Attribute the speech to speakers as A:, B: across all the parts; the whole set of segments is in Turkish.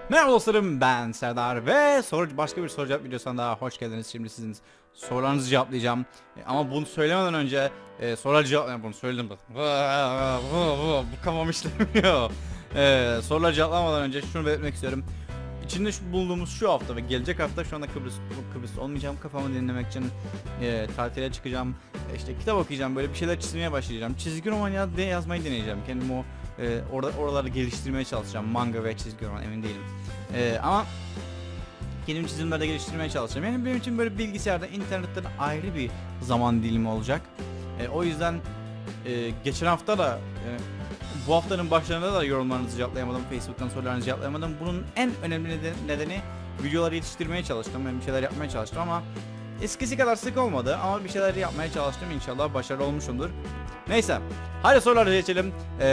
A: Merhaba dostlarım, ben Serdar ve başka bir soru cevap videosuna daha hoş geldiniz. Şimdi sizin sorularınızı cevaplayacağım. Ama bunu söylemeden önce soruları cevaplayacağım. Bunu söyledim zaten. Bu kafam işlemiyor. Soruları cevaplamadan önce şunu belirtmek istiyorum. İçinde bulunduğumuz şu hafta ve gelecek hafta şu anda Kıbrıs olmayacağım. Kafamı dinlemek için tatile çıkacağım. İşte kitap okuyacağım, böyle bir şeyler çizmeye başlayacağım. Çizgi roman yazmayı deneyeceğim. Kendimi oraları geliştirmeye çalışacağım. Manga ve çizgi roman, emin değilim. Ama kendim çizimlerde geliştirmeye çalışacağım. Yani benim için böyle bilgisayarda, internetten ayrı bir zaman dilimi olacak. O yüzden geçen hafta da bu haftanın başlarında da yorumlarınızı cevaplayamadım. Facebook'tan sorularınızı cevaplayamadım. Bunun en önemli nedeni videoları yetiştirmeye çalıştım. Ben bir şeyler yapmaya çalıştım ama eskisi kadar sık olmadı. Ama bir şeyler yapmaya çalıştım. İnşallah başarılı olmuşumdur. Neyse. Hadi sorulara geçelim.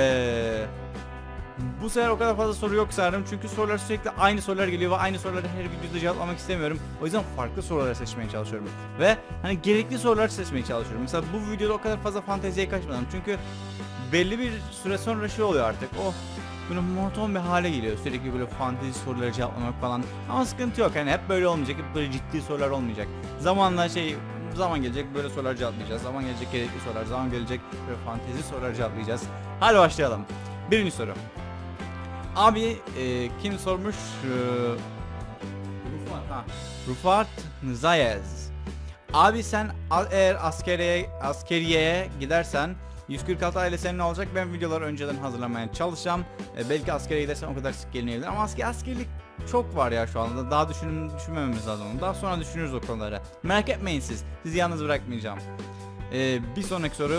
A: Bu sefer o kadar fazla soru yok sanırım. Çünkü sorular sürekli aynı sorular geliyor ve aynı soruları her videoda cevaplamak istemiyorum. O yüzden farklı soruları seçmeye çalışıyorum. Ve hani gerekli sorular seçmeye çalışıyorum. Mesela bu videoda o kadar fazla fanteziye kaçmadım. Çünkü belli bir süre sonra şey oluyor artık. Böyle monoton bir hale geliyor. Sürekli böyle fantezi soruları cevaplamak falan. Ama sıkıntı yok. Hani hep böyle olmayacak. Hep böyle ciddi sorular olmayacak. Zaman gelecek böyle sorular cevaplayacağız. Zaman gelecek gerekli sorular. Zaman gelecek böyle fantezi sorular cevaplayacağız. Hadi başlayalım. Birinci soru. Abi kim sormuş? Rufat Zayez. Abi sen eğer askeriyeye gidersen 146 aile senin olacak. Ben videoları önceden hazırlamaya çalışacağım. Belki askeriye gidersen o kadar sık gelmeyebilir ama askerlik çok var ya şu anda. Daha düşünmememiz lazım. Daha sonra düşünürüz o konuları. Merak etmeyin siz. Sizi yalnız bırakmayacağım. Bir sonraki soru.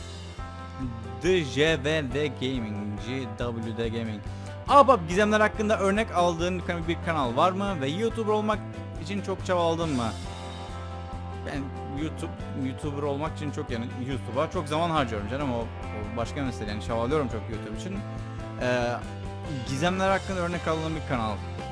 A: JVD Gaming. JWD Gaming. Abab gizemler hakkında örnek aldığın bir kanal var mı ve YouTuber olmak için çok çabaladın mı? Ben YouTuber olmak için YouTube'a çok zaman harcıyorum canım, o başka mesele, yani çabalıyorum çok YouTube için. Gizemler hakkında örnek aldığım bir kanal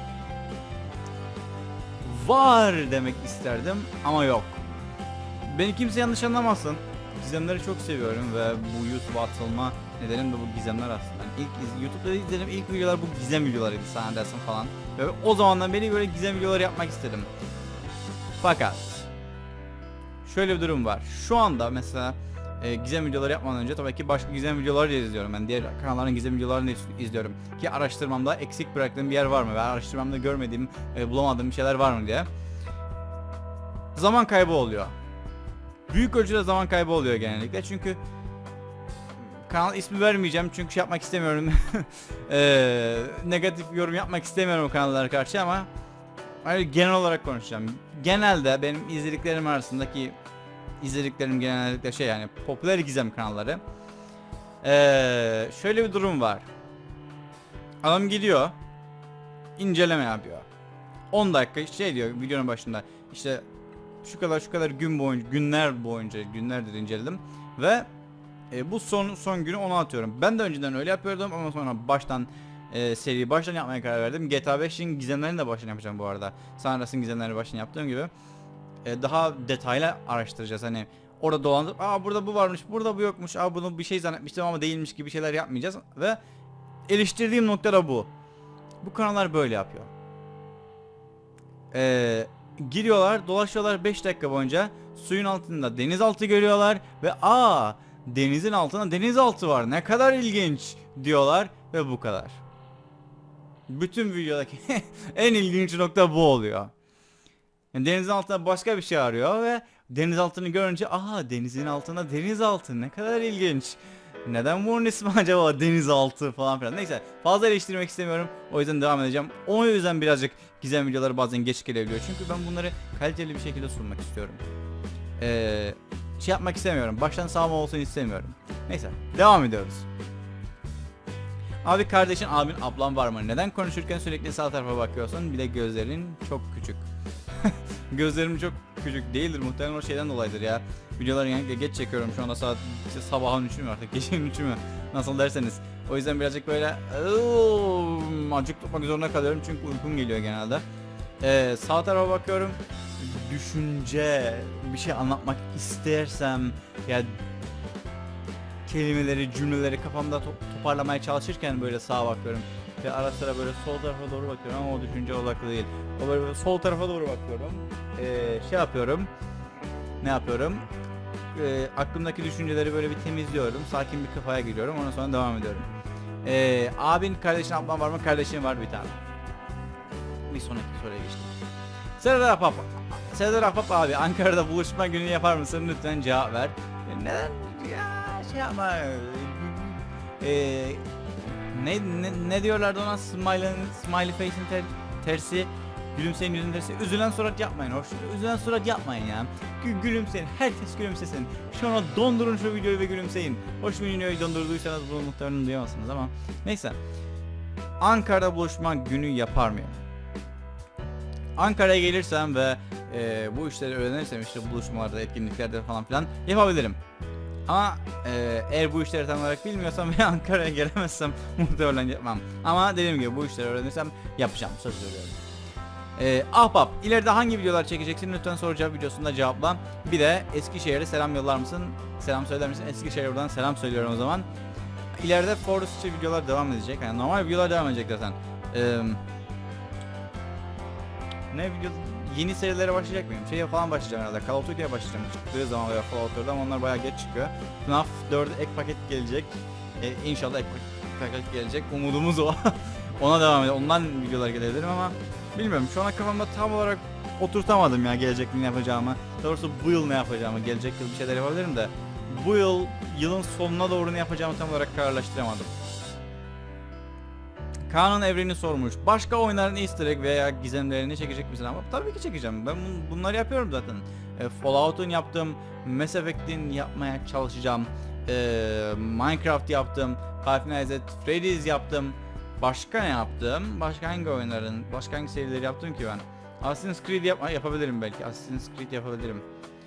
A: var demek isterdim ama yok. Beni kimse yanlış anlamasın. Gizemleri çok seviyorum ve bu YouTube'a atılma nedenim de bu gizemler aslında. Yani YouTube'da izlediğim ilk videolar bu gizem videolarıydı, sen dersin falan. Ve o zamandan beri böyle gizem videoları yapmak istedim. Fakat şöyle bir durum var. Şu anda mesela gizem videoları yapmadan önce tabii ki başka gizem videoları da izliyorum. Ben diğer kanalların gizem videolarını izliyorum. Ki araştırmamda eksik bıraktığım bir yer var mı? Ve araştırmamda görmediğim, bulamadığım bir şeyler var mı diye. Zaman kaybı oluyor. Büyük ölçüde zaman kaybı oluyor genellikle. Çünkü kanal ismi vermeyeceğim çünkü şey yapmak istemiyorum. Negatif yorum yapmak istemiyorum o kanallara karşı ama genel olarak konuşacağım. Genelde benim izlediklerim genellikle yani popüler gizem kanalları. Şöyle bir durum var. Adam gidiyor, inceleme yapıyor. 10 dakika şey diyor videonun başında. İşte şu kadar günlerdir inceledim ve bu son günü ona atıyorum. Ben de önceden öyle yapıyordum ama sonra seriyi baştan yapmaya karar verdim. GTA 5'in gizemlerini de baştan yapacağım bu arada. San Andreas'ın gizemlerini baştan yaptığım gibi. Daha detaylı araştıracağız. Hani orada dolanıp burada bu varmış, burada bu yokmuş, bunu bir şey zannetmiştim ama değilmiş gibi şeyler yapmayacağız. Ve eleştirdiğim nokta da bu. Bu kanallar böyle yapıyor. Giriyorlar, dolaşıyorlar 5 dakika boyunca, suyun altında denizaltı görüyorlar ve denizin altında denizaltı var, ne kadar ilginç diyorlar ve bu kadar. Bütün videodaki en ilginç nokta bu oluyor. Yani denizin altında başka bir şey arıyor ve denizaltını görünce denizin altında denizaltı, ne kadar ilginç. Neden bunun ismi acaba denizaltı falan filan. Neyse, fazla eleştirmek istemiyorum. O yüzden devam edeceğim. O yüzden birazcık gizem videoları bazen geç gelebiliyor. Çünkü ben bunları kaliteli bir şekilde sunmak istiyorum. Şey yapmak istemiyorum. Baştan sağma olsun istemiyorum. Neyse, devam ediyoruz. Abi kardeşin, abin, ablan var mı? Neden konuşurken sürekli sağ tarafa bakıyorsun? Bir de gözlerin çok küçük. Gözlerim çok küçük değildir, muhtemelen o şeyden dolayıdır ya. Videoları genellikle geç çekiyorum, şu anda saat sabahın 3'ü mü artık, gecenin 3'ü mü, nasıl derseniz. O yüzden birazcık böyle acık tutmak zorunda kalıyorum çünkü uykum geliyor genelde. Sağ tarafa bakıyorum, düşünce, bir şey anlatmak istersem ya kelimeleri, cümleleri kafamda toparlamaya çalışırken böyle sağa bakıyorum. ve ara sıra böyle sol tarafa doğru bakıyorum ama o düşünce odaklı değil. O böyle sol tarafa doğru bakıyorum. Şey yapıyorum. Ne yapıyorum? Aklımdaki düşünceleri böyle bir temizliyorum. Sakin bir kafaya giriyorum. Ondan sonra devam ediyorum. Abin, kardeşin, ablan var mı? Kardeşin var bir tane. Bir sonraki soruya geçtim. Serdar Ahbap. Serdar Ahbap abi, Ankara'da buluşma günü yapar mısın? Lütfen cevap ver. Neden ya şey ama ne diyorlardı ona? Smiley face'in tersi, gülümseyin yüzün tersi. Üzülen surat yapmayın. Hoş. Üzülen surat yapmayın ya. Gülümseyin. Herkes gülümsesin. Şu an dondurun şu videoyu ve gülümseyin. Hoş bir videoyu dondurduysanız bunu muhtemelen duyamazsınız ama neyse. Ankara'da buluşma günü yapar mıyım? Ankara'ya gelirsem ve bu işleri öğrenirsem, işte buluşmalarda, etkinliklerde falan filan yapabilirim. Ama eğer bu işleri tam olarak bilmiyorsam ve Ankara'ya gelemezsem muhtemelen yapmam. Ama dediğim gibi bu işleri öğrenirsem yapacağım, söz veriyorum. Ahbap, ileride hangi videolar çekeceksin? Lütfen soru cevap videosunda cevapla. Bir de Eskişehir'e selam yollar mısın? Selam söyler misin? Eskişehir'e buradan selam söylüyorum o zaman. İleride Forest videolar devam edecek. Yani normal videolar devam edecek zaten. Ne video? Yeni serilere başlayacak mıyım? Şeye falan başlayacağım herhalde. Call of Duty'ye başlayacağım çıktığı zaman veya Fallout 4'de ama onlar bayağı geç çıkıyor. FNAF 4'e ek paket gelecek. İnşallah ek paket gelecek. Umudumuz o. Ona devam edelim. Ondan videolar gelebilirim ama bilmiyorum. Şu an kafamda tam olarak oturtamadım ya gelecek yıl ne yapacağımı. Doğrusu bu yıl ne yapacağımı. Gelecek yıl bir şeyler yapabilirim de bu yılın sonuna doğru ne yapacağımı tam olarak kararlaştıramadım. Kaan'ın evreni sormuş. Başka oyunların easter egg veya gizemlerini çekecek misin? Ama tabii ki çekeceğim. Ben bunları yapıyorum zaten. Fallout'un yaptım. Mass Effect'in yapmaya çalışacağım. Minecraft yaptım. Five Nights at Freddy's yaptım. Başka ne yaptım? Başka hangi serileri yaptım ki ben? Assassin's Creed yapabilirim belki. Assassin's Creed yapabilirim.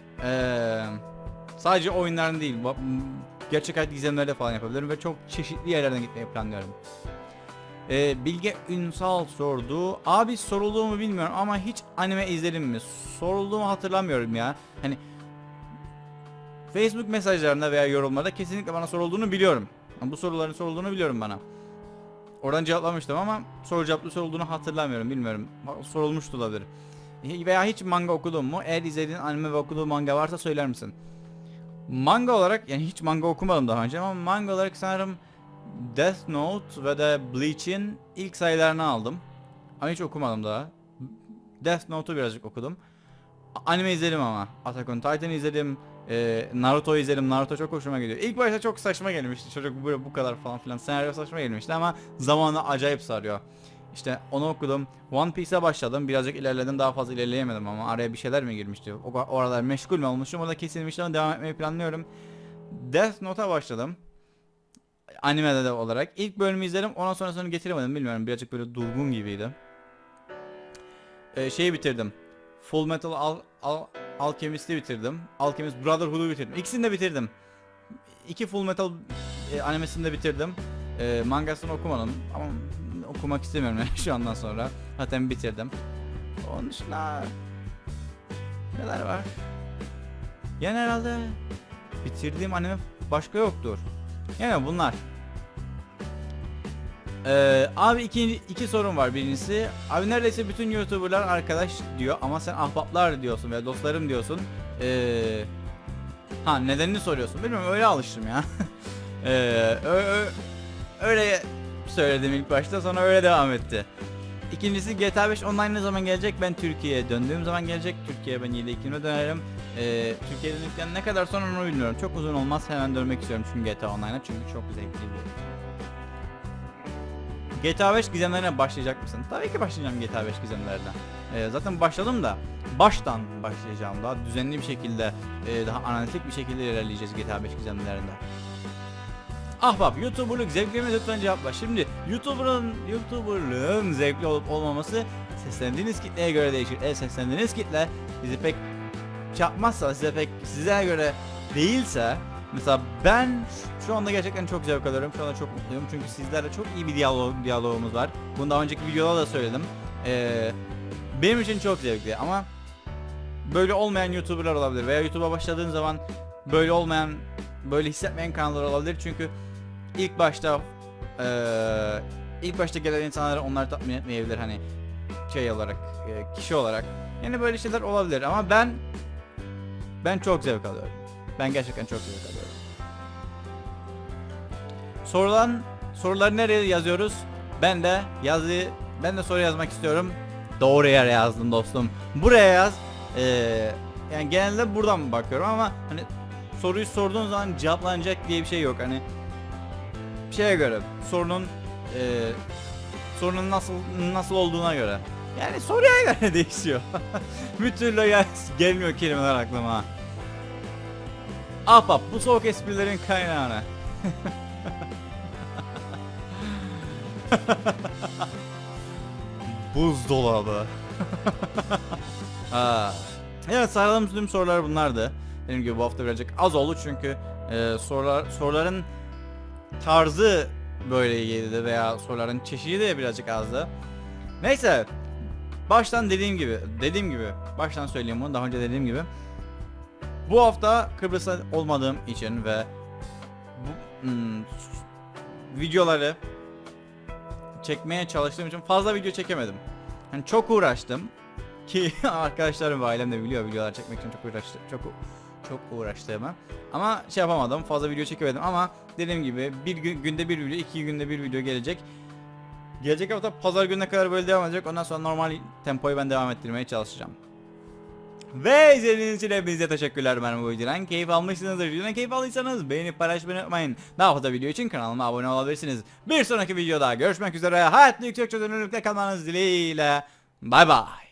A: Sadece oyunların değil. Gerçek hayat gizemlerde falan yapabilirim ve çok çeşitli yerlerden gitmeyi planlıyorum. Bilge Ünsal sordu. Abi sorulduğumu bilmiyorum ama hiç anime izledim mi? Sorulduğumu hatırlamıyorum ya. Hani Facebook mesajlarında veya yorumlarda kesinlikle bana sorulduğunu biliyorum. Bu soruların sorulduğunu biliyorum bana. Oradan cevaplamıştım ama soru cevaplı sorulduğunu hatırlamıyorum, bilmiyorum. Sorulmuştu olabilir. Veya hiç manga okudun mu? Eğer izlediğin anime ve okuduğun manga varsa söyler misin? Manga olarak, yani hiç manga okumadım daha önce ama manga olarak sanırım Death Note ve de Bleach'in ilk sayılarını aldım. Ama hiç okumadım daha. Death Note'u birazcık okudum. Anime izledim ama. Attack on Titan izledim. Naruto izledim. Naruto çok hoşuma gidiyor. İlk başta çok saçma gelmişti. Çocuk böyle bu kadar falan filan. Senaryo saçma gelmişti ama zamanla acayip sarıyor. İşte onu okudum. One Piece'e başladım. Birazcık ilerledim. Daha fazla ilerleyemedim ama araya bir şeyler mi girmişti? O aralar meşgul mü olmuşum? Orada kesilmişti ama devam etmeyi planlıyorum. Death Note'a başladım. Animede de olarak. İlk bölümü izledim. Ondan sonrasını getiremedim. Bilmiyorum. Birazcık böyle durgun gibiydi. Şeyi bitirdim. Full Metal Alchemist'i bitirdim. Alchemist Brotherhood'u bitirdim. İkisini de bitirdim. İki Full Metal animesini de bitirdim. Mangasını okumadım ama okumak istemiyorum yani şu andan sonra. Zaten bitirdim. Onun dışında neler var? Yani herhalde bitirdiğim anime başka yoktur. Yani bunlar. Abi iki sorun var. Birincisi, abi neredeyse bütün YouTuber'lar arkadaş diyor ama sen ahbaplar diyorsun veya dostlarım diyorsun. Nedenini soruyorsun. Bilmiyorum, öyle alıştım ya. Öyle söyledim ilk başta, sonra öyle devam etti. İkincisi, GTA 5 online ne zaman gelecek? Ben Türkiye'ye döndüğüm zaman gelecek. Türkiye'ye ben 7 Ekim'e dönerim. Türkiye'ye döndükten ne kadar sonra onu bilmiyorum. Çok uzun olmaz, hemen dönmek istiyorum çünkü GTA Online'a, çünkü çok zevkli. GTA 5 gizemlerine başlayacak mısın? Tabii ki başlayacağım GTA 5 gizemlerine. Zaten başladım da baştan başlayacağım, daha düzenli bir şekilde, daha analitik bir şekilde ilerleyeceğiz GTA 5 gizemlerinde. Ahbap, YouTuber'lık zevkli mi? Lütfen cevapla. Şimdi YouTuber'lığın zevkli olup olmaması seslendiğiniz kitleye göre değişir. Seslendiğiniz kitle sizi pek çarpmazsa, size göre değilse, mesela ben şu anda gerçekten çok zevk alıyorum. Şu anda çok mutluyum çünkü sizlerle çok iyi bir diyalogumuz var. Bunu daha önceki videoda da söyledim. Benim için çok zevkli ama böyle olmayan YouTuber'lar olabilir veya YouTube'a başladığın zaman böyle olmayan, böyle hissetmeyen kanallar olabilir çünkü ilk başta ilk başta gelen insanları onlar tatmin etmeyebilir hani şey olarak, kişi olarak. Yani böyle şeyler olabilir ama ben çok zevk alıyorum. Ben gerçekten çok zevk alıyorum. Soruları nereye yazıyoruz? Ben de soru yazmak istiyorum. Doğru yere yazdım dostum. Buraya yaz. Yani genelde buradan bakıyorum ama hani soruyu sorduğun zaman cevaplanacak diye bir şey yok. Hani şeye göre sorunun nasıl olduğuna göre. Yani soruya göre değişiyor. Bir türlü gelmiyor kelimeler aklıma. Ahbap bu soğuk esprilerin kaynağına. Buzdolabı. Evet, sayalım tüm sorular bunlardı. Dediğim gibi bu hafta birazcık az oldu çünkü soruların tarzı böyle geldi veya soruların çeşidi de birazcık azdı. Neyse. Baştan dediğim gibi baştan söyleyeyim bunu, daha önce dediğim gibi. Bu hafta Kıbrıs'ta olmadığım için ve bu videoları çekmeye çalıştığım için fazla video çekemedim. Yani çok uğraştım ki arkadaşlarım ve ailem de biliyor, videolar çekmek için çok uğraştığımı. Ama şey yapamadım, fazla video çekemedim ama dediğim gibi günde bir video, 2 günde bir video gelecek. Gelecek hafta pazar gününe kadar böyle devam edecek. Ondan sonra normal tempoyu ben devam ettirmeye çalışacağım. Ve izlediğiniz için hepinize teşekkürler. Ben bu videodan keyif almışsınızdır. Videodan keyif aldıysanız beğenip paylaşmayı unutmayın. Daha fazla video için kanalıma abone olabilirsiniz. Bir sonraki videoda görüşmek üzere. Hayatlı yüksek çözünürlükte kalmanız dileğiyle. Bay bay.